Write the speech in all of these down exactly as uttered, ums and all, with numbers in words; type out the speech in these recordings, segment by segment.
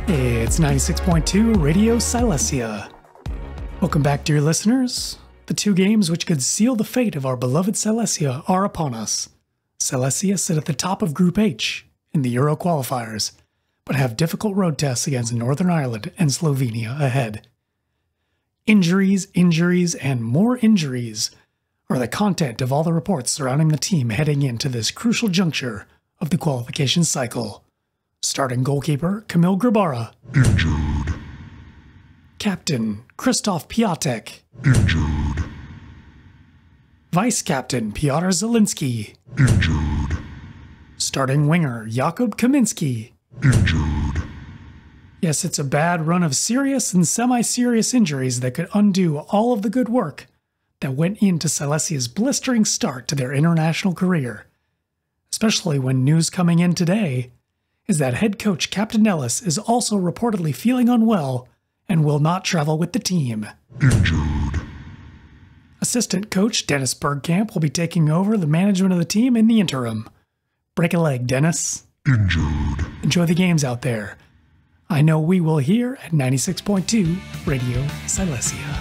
It's ninety-six point two Radio Silesia. Welcome back, dear listeners. The two games which could seal the fate of our beloved Silesia are upon us. Silesia sit at the top of Group H in the Euro qualifiers, but have difficult road tests against Northern Ireland and Slovenia ahead. Injuries, injuries, and more injuries are the content of all the reports surrounding the team heading into this crucial juncture of the qualification cycle. Starting goalkeeper Kamil Grabara, injured. Captain Krzysztof Piatek, Injured. Vice-Captain Piotr Zielinski, Injured. Starting winger Jakub Kaminski, Injured. Yes, it's a bad run of serious and semi-serious injuries that could undo all of the good work that went into Silesia's blistering start to their international career. Especially when news coming in today is that head coach Captain Ellis is also reportedly feeling unwell and will not travel with the team. Injured. Assistant coach Dennis Bergkamp will be taking over the management of the team in the interim. Break a leg, Dennis. Injured. Enjoy the games out there. I know we will here at ninety-six point two Radio Silesia.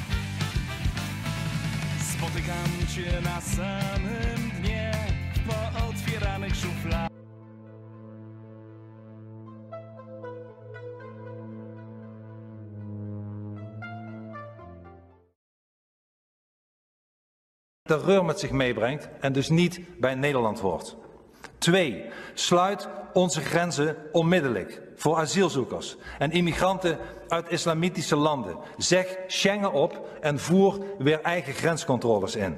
Spotykam cię na samym dnie po otwieranych szufladach. terreur met zich meebrengt en dus niet bij Nederland hoort. Twee, sluit onze grenzen onmiddellijk voor asielzoekers en immigranten uit islamitische landen. Zeg Schengen op en voer weer eigen grenscontroles in.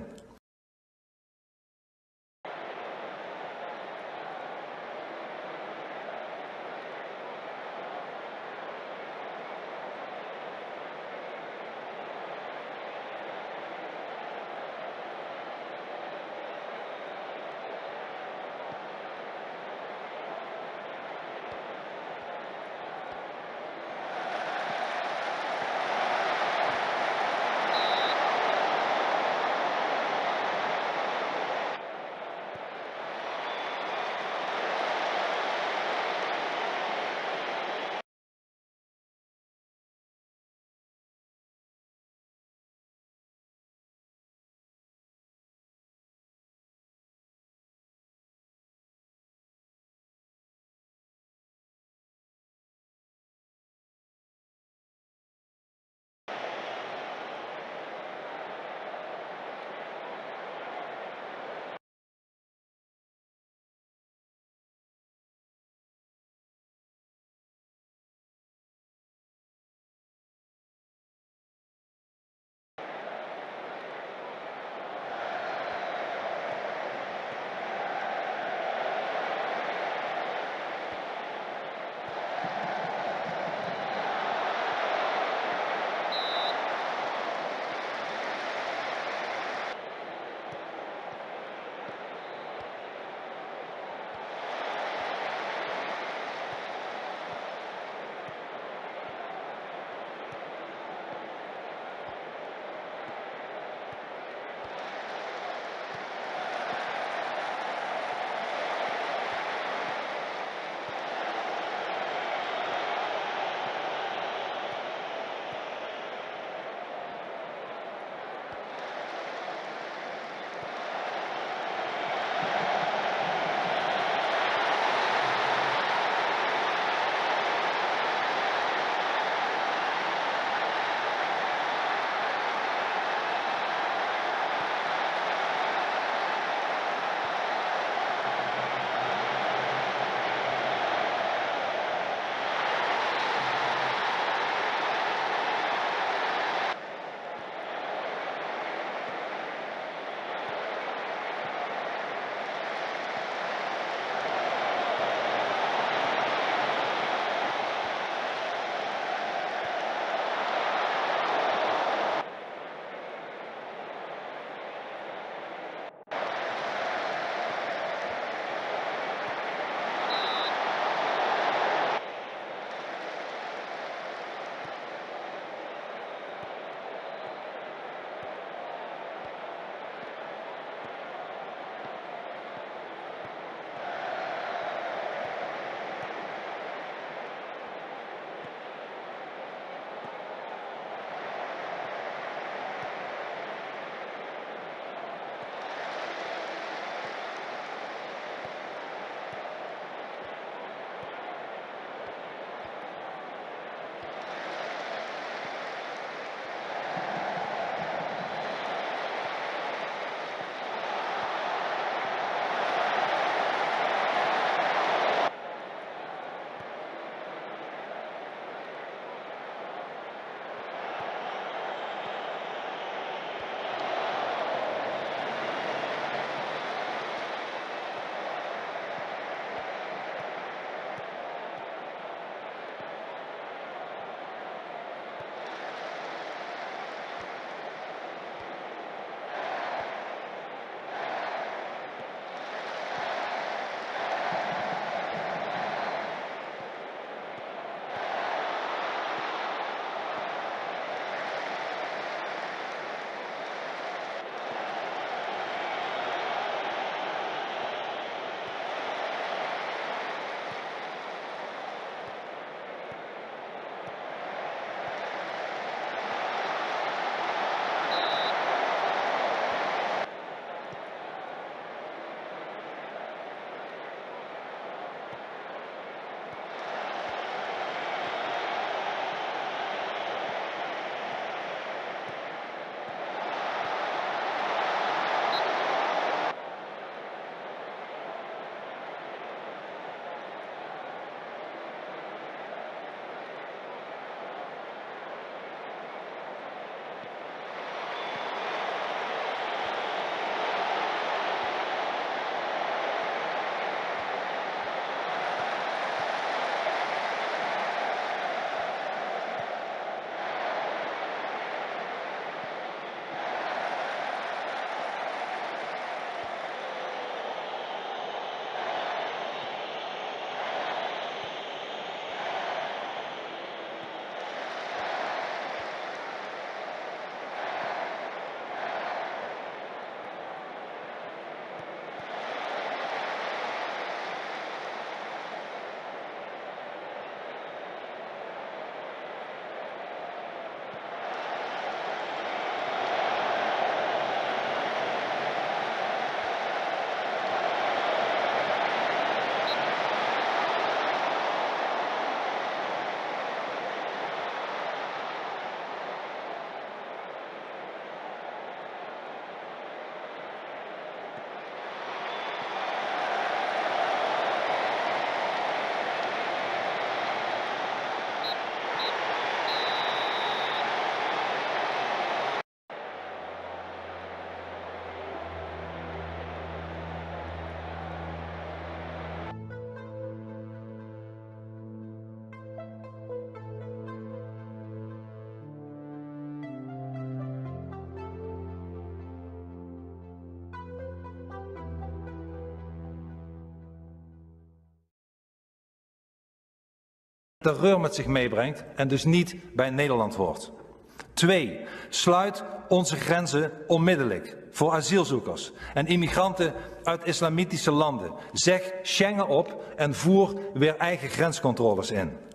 terreur met zich meebrengt en dus niet bij Nederland hoort. Twee, sluit onze grenzen onmiddellijk voor asielzoekers en immigranten uit islamitische landen. Zeg Schengen op en voer weer eigen grenscontroles in.